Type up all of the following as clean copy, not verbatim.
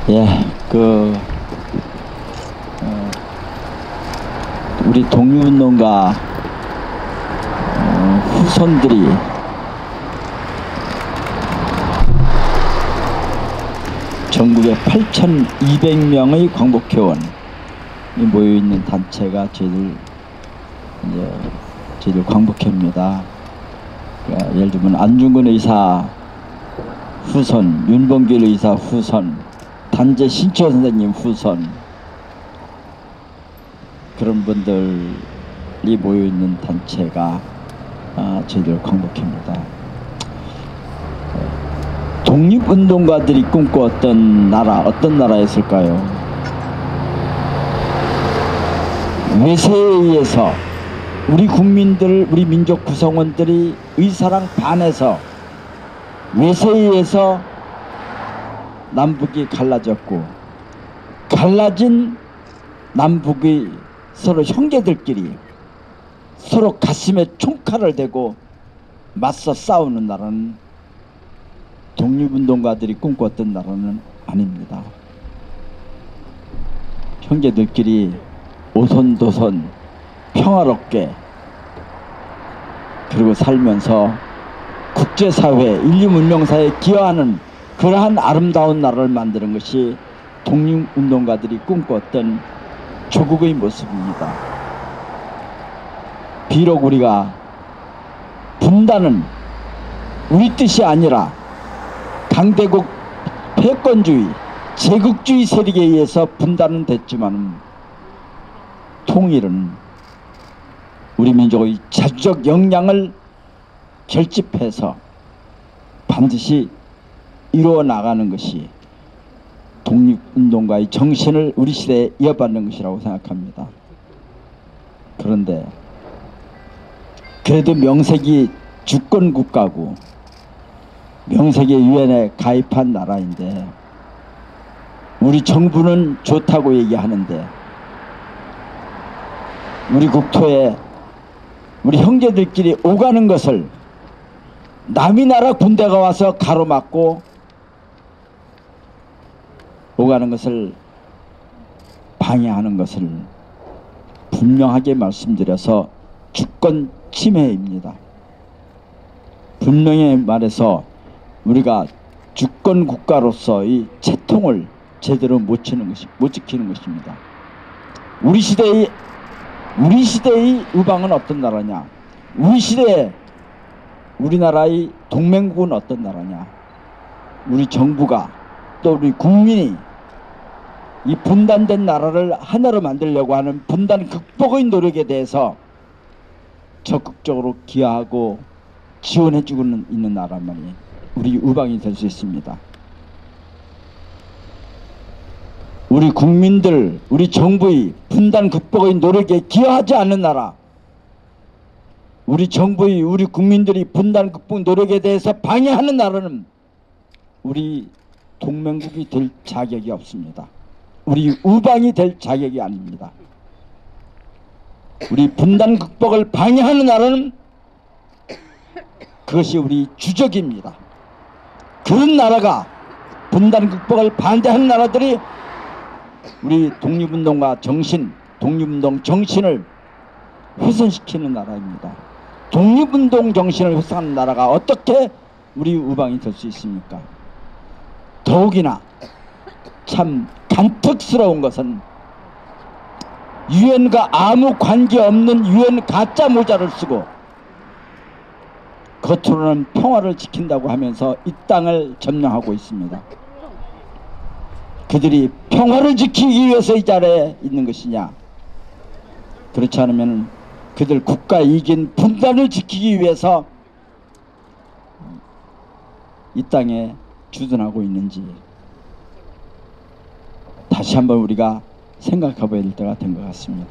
예, 우리 독립운동가 후손들이 전국에 8,200명의 광복회원이 모여있는 단체가 저희들 광복회입니다. 그러니까 예를 들면 안중근 의사 후손, 윤봉길 의사 후손, 단재 신철 선생님 후손, 그런 분들이 모여있는 단체가 저희들 광복회입니다. 독립운동가들이 꿈꿔왔던 나라, 어떤 나라였을까요? 외세에 의해서 우리 국민들, 우리 민족 구성원들이 의사랑 반해서 외세에 의해서 남북이 갈라졌고, 갈라진 남북이 서로 형제들끼리 서로 가슴에 총칼을 대고 맞서 싸우는 나라는, 독립운동가들이 꿈꿨던 나라는 아닙니다. 형제들끼리 오손도손 평화롭게 그리고 살면서 국제사회, 인류문명사에 기여하는 그러한 아름다운 나라를 만드는 것이 독립운동가들이 꿈꿨던 조국의 모습입니다. 비록 우리가 분단은 우리 뜻이 아니라 강대국 패권주의, 제국주의 세력에 의해서 분단은 됐지만 통일은 우리 민족의 자주적 역량을 결집해서 반드시 이루어 나가는 것이 독립운동가의 정신을 우리 시대에 이어받는 것이라고 생각합니다. 그런데 그래도 명색이 주권국가고 명색이 유엔에 가입한 나라인데, 우리 정부는 좋다고 얘기하는데 우리 국토에 우리 형제들끼리 오가는 것을 남의 나라 군대가 와서 가로막고 오가는 것을 방해하는 것을 분명하게 말씀드려서 주권 침해입니다. 분명히 말해서 우리가 주권 국가로서의 채통을 제대로 못 지키는 것입니다. 우리 시대의 우방은 어떤 나라냐? 우리 시대에 우리나라의 동맹국은 어떤 나라냐? 우리 정부가 또 우리 국민이 이 분단된 나라를 하나로 만들려고 하는 분단 극복의 노력에 대해서 적극적으로 기여하고 지원해주고 있는 나라만이 우리 우방이 될 수 있습니다. 우리 국민들, 우리 정부의 분단 극복의 노력에 기여하지 않는 나라, 우리 정부의, 우리 국민들이 분단 극복 노력에 대해서 방해하는 나라는 우리 동맹국이 될 자격이 없습니다. 우리 우방이 될 자격이 아닙니다. 우리 분단 극복을 방해하는 나라는 그것이 우리 주적입니다. 그런 나라가, 분단 극복을 반대하는 나라들이 우리 독립운동가 정신, 독립운동 정신을 훼손시키는 나라입니다. 독립운동 정신을 훼손하는 나라가 어떻게 우리 우방이 될 수 있습니까? 더욱이나 참 간특스러운 것은 유엔과 아무 관계없는 유엔 가짜 모자를 쓰고 겉으로는 평화를 지킨다고 하면서 이 땅을 점령하고 있습니다. 그들이 평화를 지키기 위해서 이 자리에 있는 것이냐? 그렇지 않으면 그들 국가 이긴 분단을 지키기 위해서 이 땅에 주둔하고 있는지 다시 한번 우리가 생각해 봐야 될 때가 된 것 같습니다.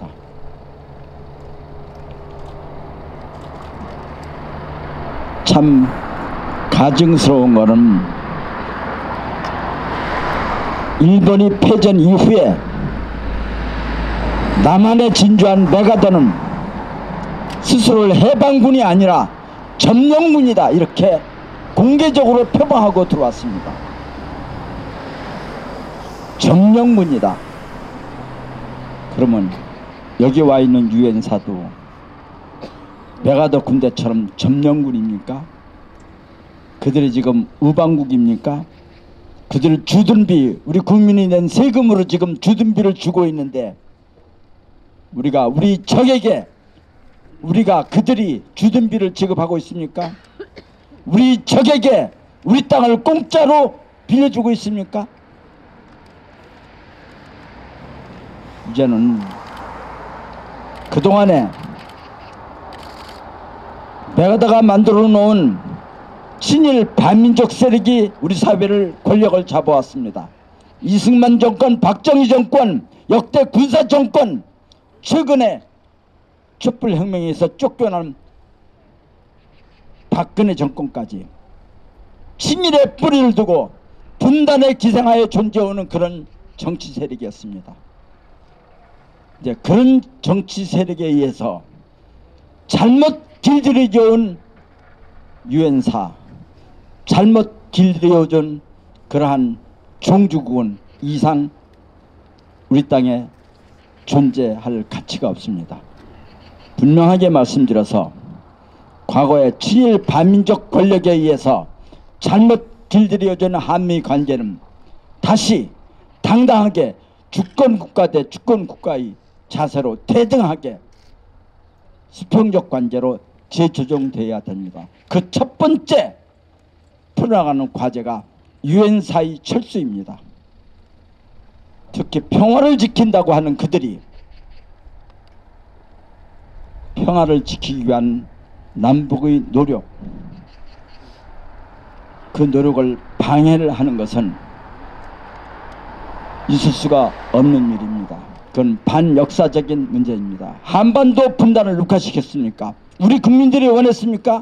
참 가증스러운 것은 일본이 패전 이후에 남한에 진주한 메가더는 스스로를 해방군이 아니라 점령군이다, 이렇게 공개적으로 표방하고 들어왔습니다. 점령군이다. 그러면 여기 와 있는 유엔사도 메가더 군대처럼 점령군입니까? 그들이 지금 의방국입니까? 그들 주둔비, 우리 국민이 낸 세금으로 지금 주둔비를 주고 있는데 우리가 우리 적에게 우리가 그들이 주둔비를 지급하고 있습니까? 우리 적에게 우리 땅을 공짜로 빌려주고 있습니까? 이제는 그동안에 메가더가 만들어 놓은 친일 반민족 세력이 우리 사회를 권력을 잡아왔습니다. 이승만 정권, 박정희 정권, 역대 군사 정권, 최근에 촛불혁명에서 쫓겨난 박근혜 정권까지 친일의 뿌리를 두고 분단의 기생하에 존재하는 그런 정치 세력이었습니다. 이제 그런 정치 세력에 의해서 잘못 길들여져 유엔사, 잘못 길들여진 그러한 종주국은 이상 우리 땅에 존재할 가치가 없습니다. 분명하게 말씀드려서 과거의 친일 반민족 권력에 의해서 잘못 길들여진 한미 관계는 다시 당당하게 주권국가 대 주권국가의 자세로 대등하게 수평적 관계로 재조정되어야 됩니다. 그 첫 번째 풀어나가는 과제가 유엔사의 철수입니다. 특히 평화를 지킨다고 하는 그들이 평화를 지키기 위한 남북의 노력, 그 노력을 방해를 하는 것은 있을 수가 없는 일입니다. 그건 반역사적인 문제입니다. 한반도 분단을 누가 시켰습니까? 우리 국민들이 원했습니까?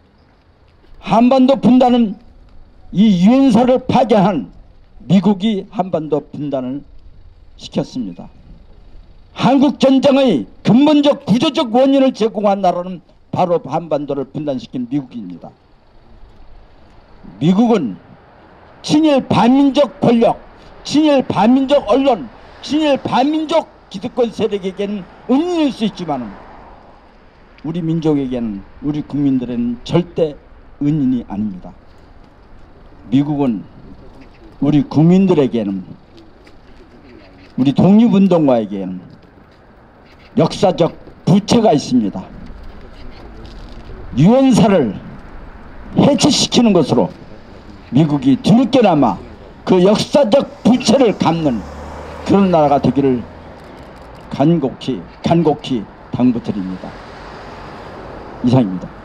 한반도 분단은 이 유엔사를 파괴한 미국이 한반도 분단을 시켰습니다. 한국전쟁의 근본적 구조적 원인을 제공한 나라는 바로 한반도를 분단시킨 미국입니다. 미국은 친일 반민족 권력, 친일 반민족 언론, 친일 반민족 기득권 세력에게는 은인일 수 있지만 우리 민족에게는, 우리 국민들에게는 절대 은인이 아닙니다. 미국은 우리 국민들에게는, 우리 독립운동가에게는 역사적 부채가 있습니다. 유엔사를 해체시키는 것으로 미국이 뒤늦게나마 그 역사적 부채를 갚는 그런 나라가 되기를 간곡히 당부드립니다. 이상입니다.